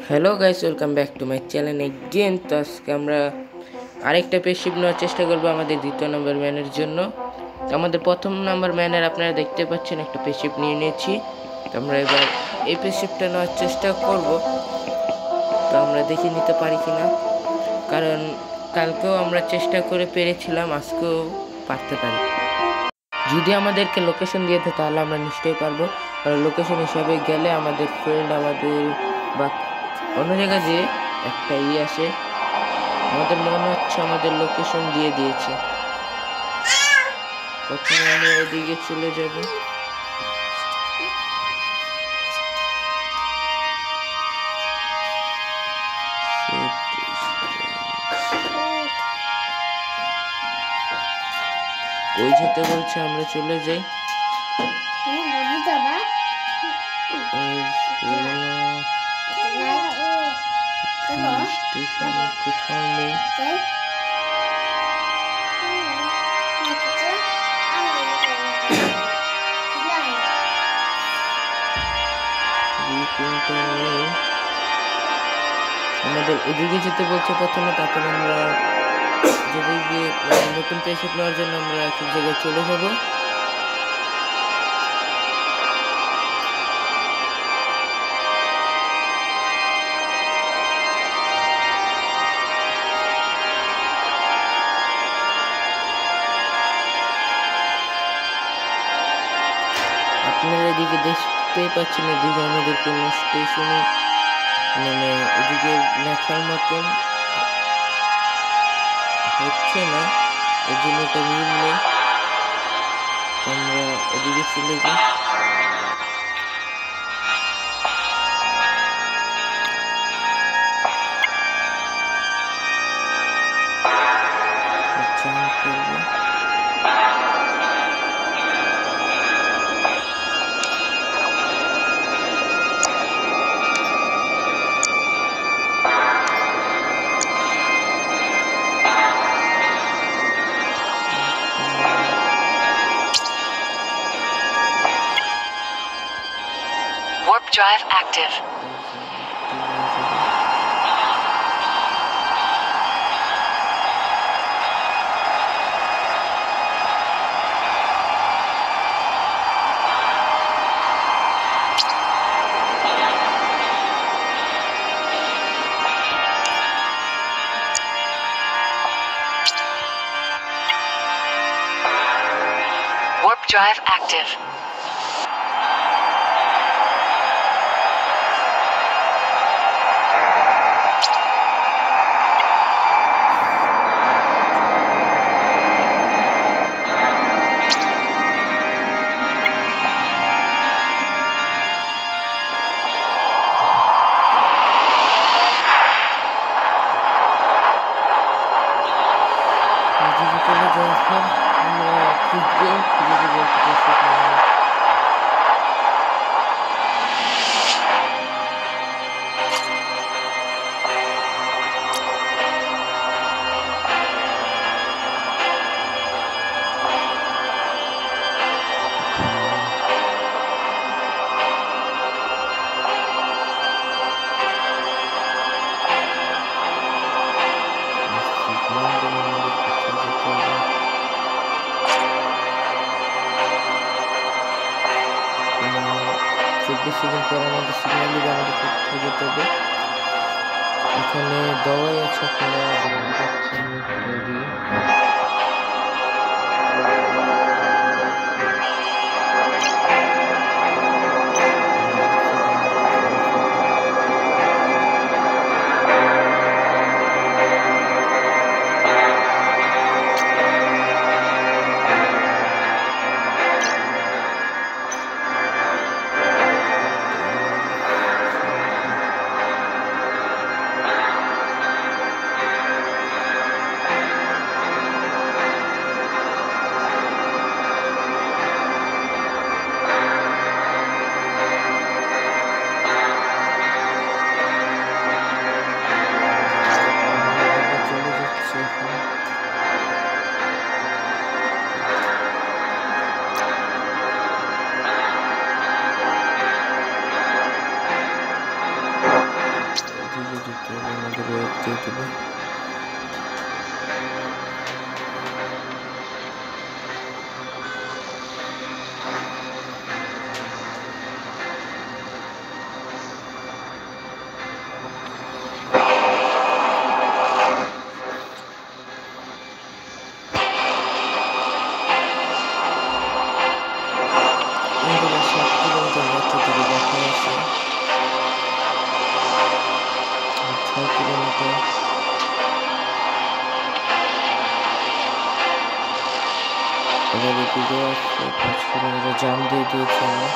Hello guys, welcome back to my channel again. তো আজকে আমরা আরেকটা পেশিপ নেওয়ার চেষ্টা করবো আমাদের দ্বিতীয় নম্বর ম্যানের জন্য। তো আমাদের প্রথম নম্বর ম্যানের আপনারা দেখতে পাচ্ছেন একটা পেশিপ নিয়ে নিয়েছি। তো আমরা এবার এই পেশিপটা নেওয়ার চেষ্টা করব। তো আমরা দেখে নিতে পারি কিনা, কারণ কালকেও আমরা চেষ্টা করে পেরেছিলাম, আজকেও পারতে পারি। যদি আমাদেরকে লোকেশন দিয়ে দেয় তাহলে আমরা নিশ্চয়ই পারবো, কারণ লোকেশন হিসাবে গেলে আমাদের ফ্রেন্ড আমাদের বা অন্য জায়গায় যে একটা আসে, আমাদের মনে হচ্ছে আমাদের লোকেশন দিয়ে দিয়েছে। প্রথমে আমরা এদিকে চলে যাব। ওই যেতে বলছে, আমরা চলে যাই। স্টেশন কোথাও নেই। আমাদের এদিকে যেতে বলছে প্রথমে, তারপরে আমরা যেদিকে নতুন পেশেন্ট নেওয়ার জন্য আমরা এক জায়গায় চলে যাব। আপনারা এদিকে দেখতেই পাচ্ছেন, এদিকে আমাদের কোনো স্টেশনে মানে এদিকে লেখার মতন হচ্ছে না, এর জন্য এটা মিল নেই। আমরা এদিকে চলে যাই। করবো Warp drive active. Warp drive active. Second পর আমাদের সিগন্যাল দিবে, আমাদের কোথায় যেতে হবে। এখানে দেওয়াই আছে, আপনারা দেখতে পাচ্ছেন। দিয়ে দেব। জাম দিয়ে দিয়েছি আমি।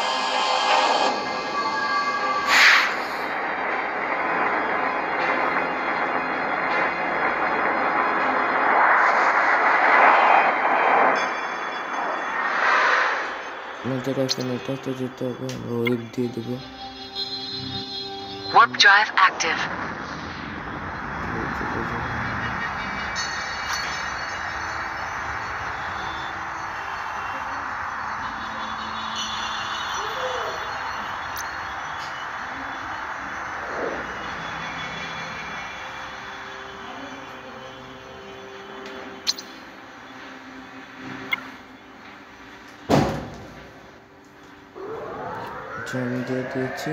আমাদের এখন এটাতে যেতে হবে, আমরা ওয়েব দিয়ে দেবো। Warp drive active. জাম দিয়ে দিয়েছি।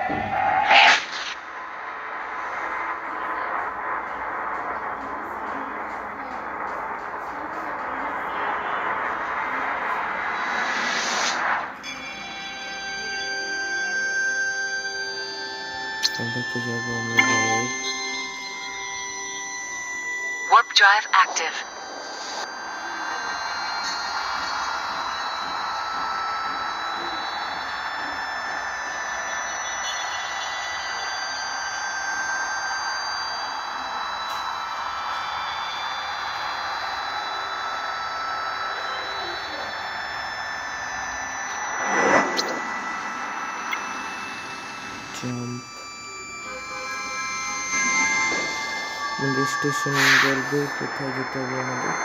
দেখতে যাবো আমরা। Warp drive active. আমাদের স্টেশন বলবে কোথায় যেতে হবে আমাদের।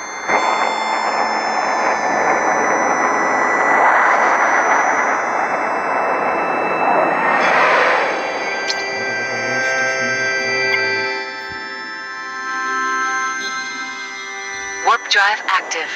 Warp drive active.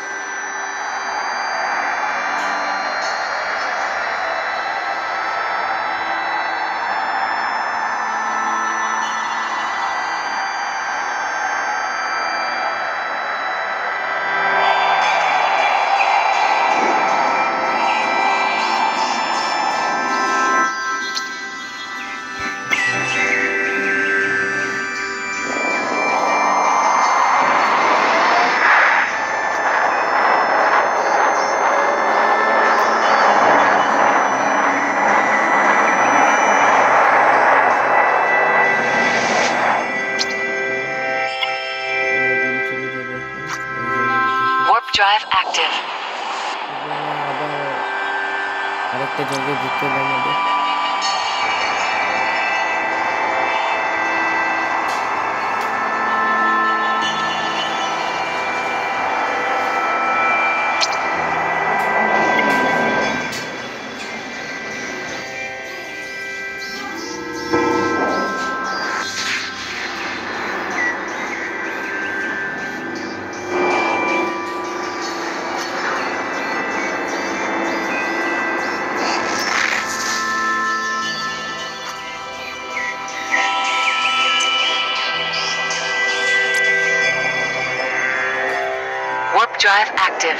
Drive active. আরেকটা জায়গায় যেতে হবে আমাদের। Warp drive active.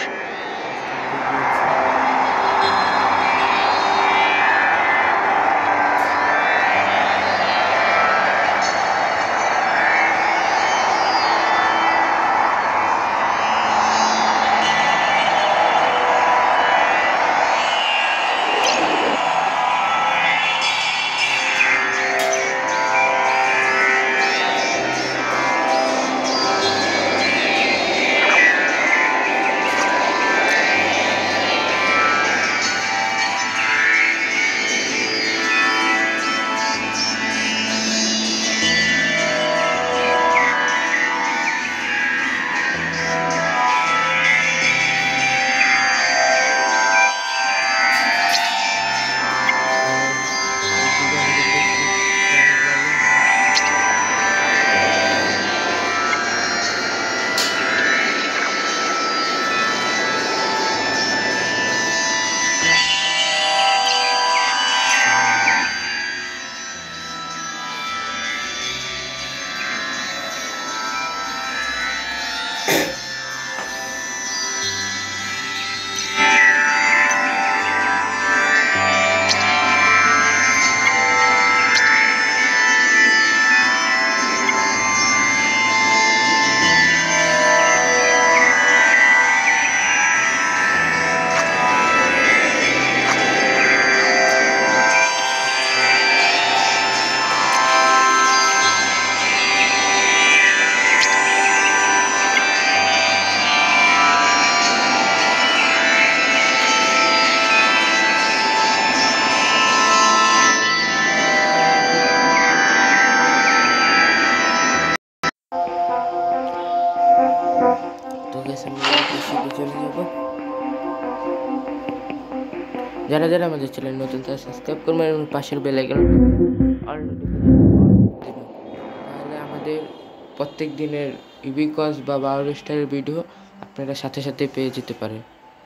যারা যারা আমাদের চ্যানেল নতুন তারা সাবস্ক্রাইব করবেন এবং পাশের বেল আইকন অল নোটিফিকেশন দিবেন, তাহলে আমাদের প্রত্যেক দিনের ইবিকস বা 12 স্টারের ভিডিও আপনারা সাথে সাথে পেয়ে যেতে পারেন।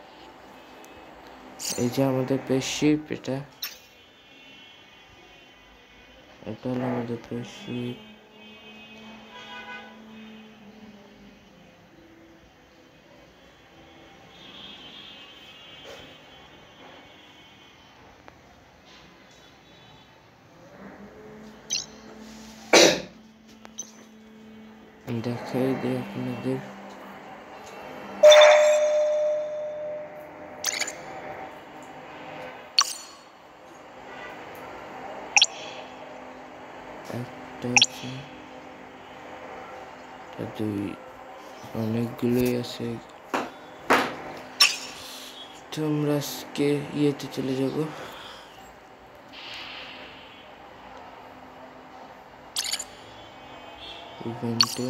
এই যে আমাদের পেশিপ, এটা হলো আমাদের পেশিপ। দেখাই দিই আপনাদের। একটা আছে, দুই, অনেকগুলোই আছে। তো আমরা আজকে ইয়েতে চলে যাব, ইভেন্টে।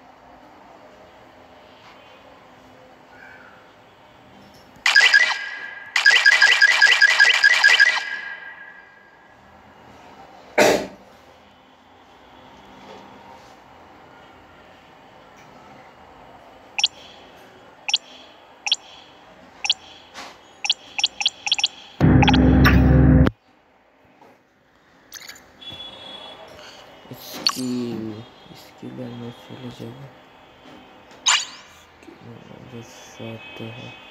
স্কিল আমরা চলে যাব, আমাদের সাথে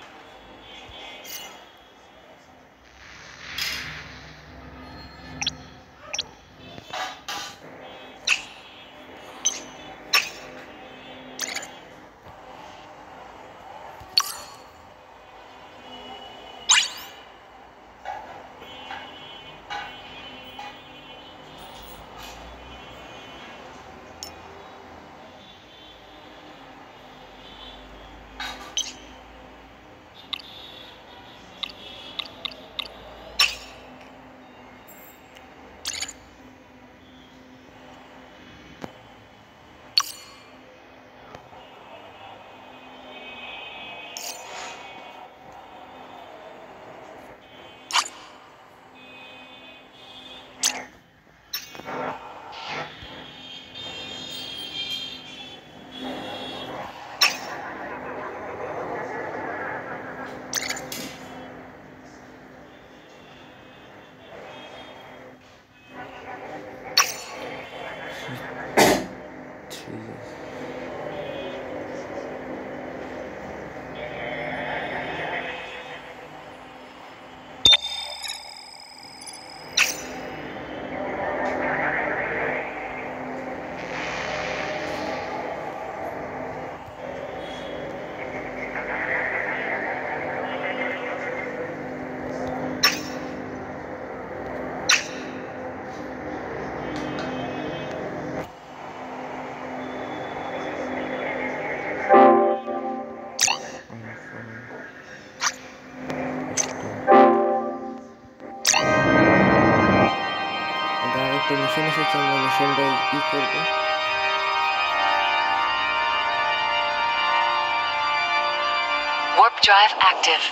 একটা মিশন এসেছে, আমরা মিশনটা কি করবো। Warp drive active.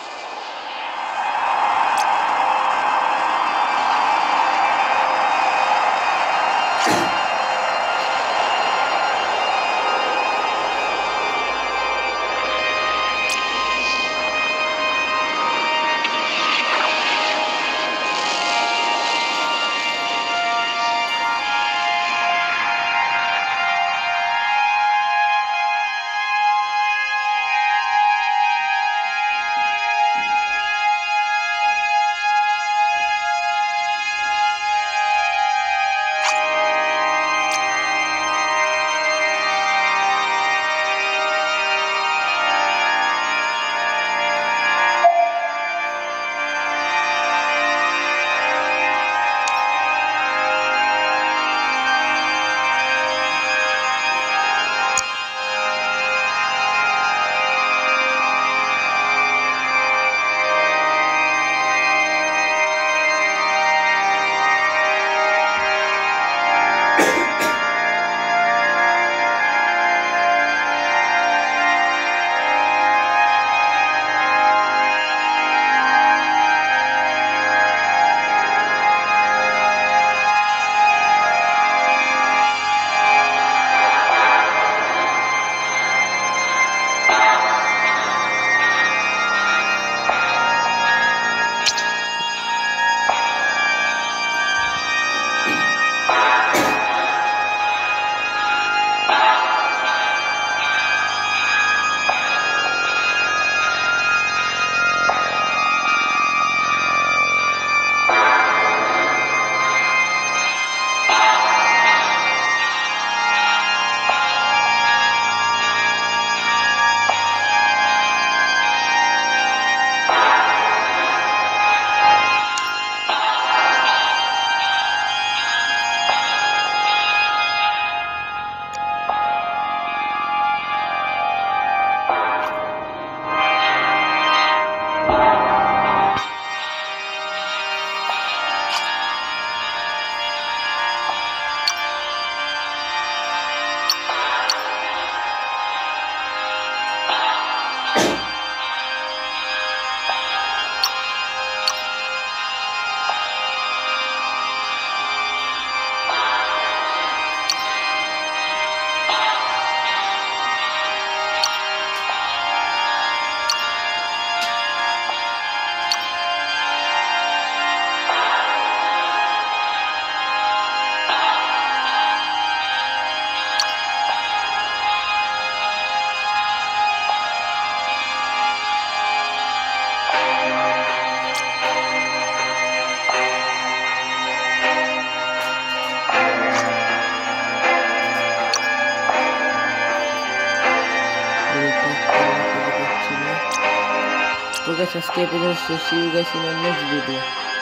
তো গাইস আজকে এই পর্যন্ত, see you guys in our next video.